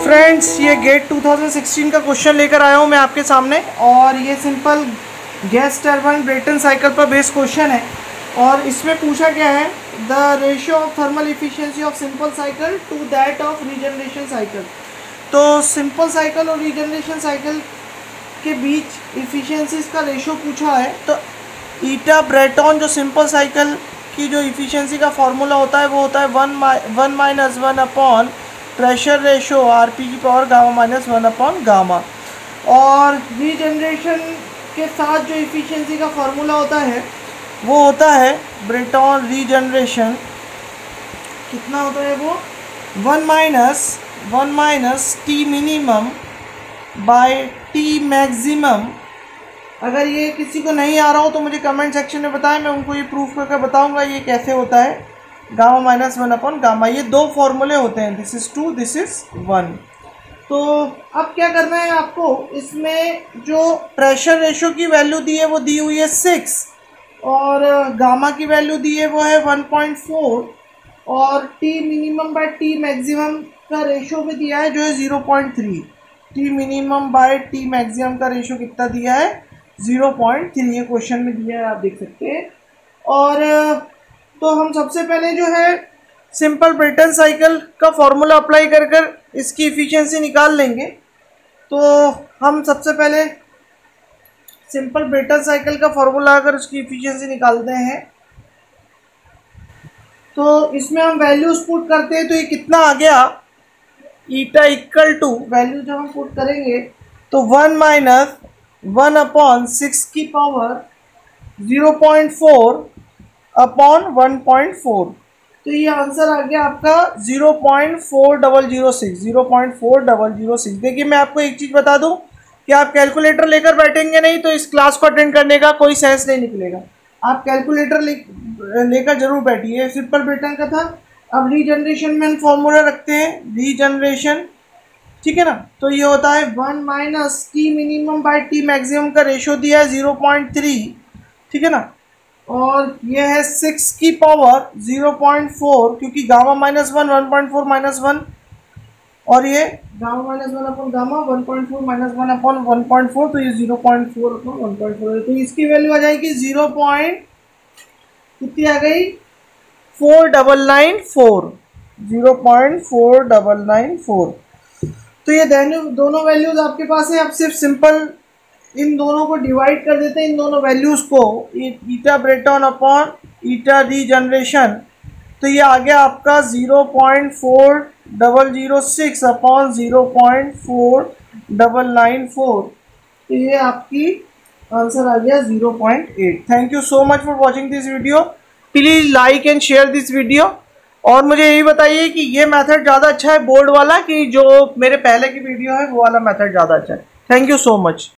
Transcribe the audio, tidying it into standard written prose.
Friends, ये gate 2016 का question लेकर आया हूँ मैं आपके सामने। और ये simple gas turbine Brayton cycle पर बेस्ड क्वेश्चन है। और इसमें पूछा गया है the ratio of thermal efficiency of simple cycle to that of regeneration cycle. तो सिंपल साइकिल और रीजनरेशन साइकिल के बीच इफिशिएंसीज का रेशियो पूछा है। तो ईटा ब्रेटन जो सिंपल साइकिल की जो इफिशिएंसी का फॉर्मूला होता है वो होता है 1 अपॉन प्रेशर रेशो आरपी की power gamma minus 1 upon gamma. और रीजनरेशन के साथ जो इफिशिएंसी का फॉर्मूला होता है वो होता है ब्रेटन रीजनरेशन। कितना होता है वो 1 minus T minimum by T maximum. अगर ये किसी को नहीं आ रहा हो तो मुझे कमेंट सेक्शन में बताएं, मैं उनको ये प्रूफ करके बताऊंगा ये कैसे होता है। गामा माइनस 1 अपॉन गामा, ये दो फॉर्मूले होते हैं, दिस इज़ 2 दिस इज़ 1। तो अब क्या करना है आपको, इसमें जो प्रेशर रेशो की वैल्यू दी है वो दी हुई है 6 और गामा की वैल्यू दी है वो है 1.4 और T minimum by T maximum का रेशो भी दिया है जो है 0.3। T minimum by T maximum का रेशो कितना दिया है 0.3, ये क्वेश्चन में दिया है, आप देख सकते हैं। और तो हम सबसे पहले जो है सिंपल ब्रेटन साइकिल का फॉर्मूला अप्लाई कर कर इसकी इफिशिएंसी निकाल लेंगे। तो हम सबसे पहले सिंपल ब्रेटन साइकिल का फॉर्मूला अगर उसकी इफिशिएंसी निकालते हैं तो इसमें हम वैल्यूज पुट करते हैं। तो ये कितना आ गया, ईटा इक्वल टू वैल्यू जब हम पुट करेंगे तो 1 माइनस 1 अपॉन 6 की पावर 0.4 अपॉन 1.4। तो ये आंसर आ गया आपका 0.4006। देखिए मैं आपको एक चीज़ बता दूं कि आप कैलकुलेटर लेकर बैठेंगे नहीं तो इस क्लास को अटेंड करने का कोई सेंस नहीं निकलेगा। आप कैलकुलेटर लेकर जरूर बैठिए। सिंपल ब्रेटन का था। अब रीजनरेशन में हम फॉर्मूला रखते हैं रीजनरेशन, ठीक है ना। तो ये होता है 1 minus T minimum by T maximum का रेशो दिया है 0.3, ठीक है ना। और ये है 6 की पावर 0.4 क्योंकि गामा माइनस 1 1.4 माइनस 1 और ये gamma minus 1 upon gamma 1.4 minus 1 upon 1.4, तो ये 0.4 अपॉन 1.4 है। तो इसकी वैल्यू आ जाएगी 0. कितनी आ गई 4994, 0.4994। तो ये दोनों वैल्यूज आपके पास है। अब सिर्फ सिंपल इन दोनों को डिवाइड कर देते हैं, इन दोनों वैल्यूज को, eta Brayton upon eta regeneration. तो ये आ गया आपका 0.4006 अपॉन 0.4994। तो ये आपकी आंसर आ गया 0.8। Thank you so much for watching this video. Please like and share this video. और मुझे यही बताइए कि ये मेथड ज़्यादा अच्छा है बोर्ड वाला कि जो मेरे पहले की वीडियो है वो वाला मेथड ज़्यादा अच्छा है। Thank you so much.